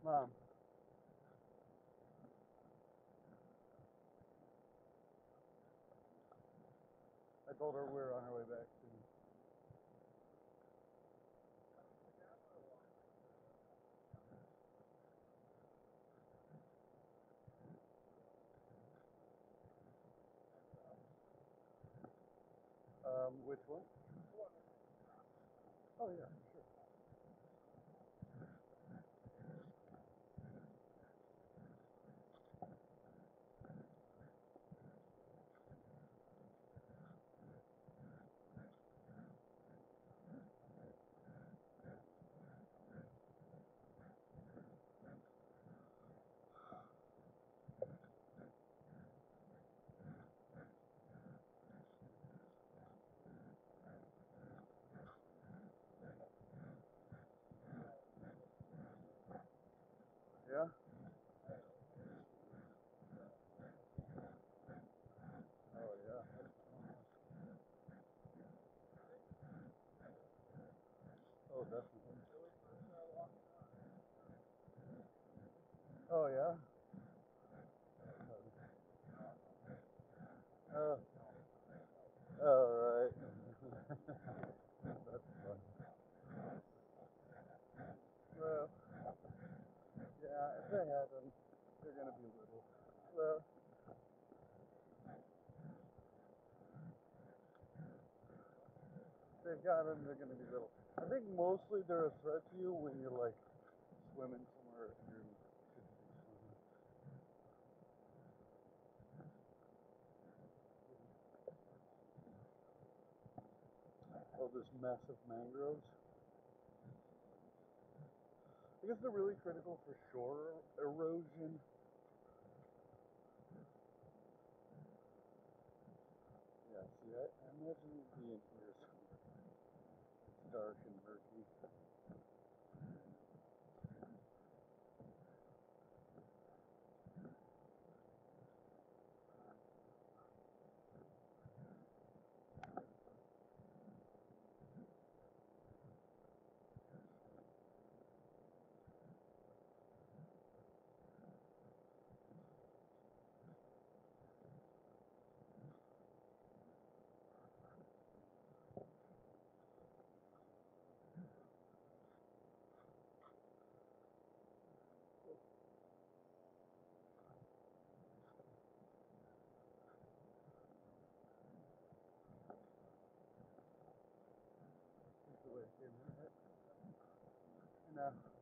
Mom, I told her we were on our way back soon. Which one? Oh yeah, sure. Yeah? Oh yeah. Oh, definitely. Oh yeah? Oh, oh right. That's fun. Well, yeah, if they have them, they're gonna be little. Well, if they've got them, they're gonna be little. I think mostly they're a threat to you when you're like swimming somewhere and you shouldn't be swimming. Oh, this massive mangroves. I guess they're really critical for shore erosion. Yeah, see, I imagine it being here somewhere. It's dark and murky. That's the way it came in, right? No.